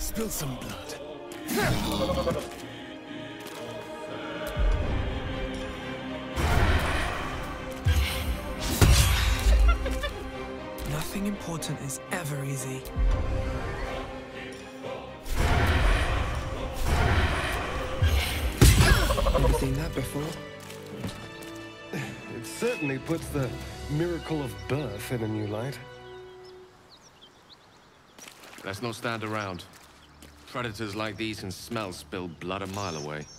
Spill some blood. Nothing important is ever easy. Never seen that before. It certainly puts the miracle of birth in a new light. Let's not stand around. Predators like these can smell spilled blood a mile away.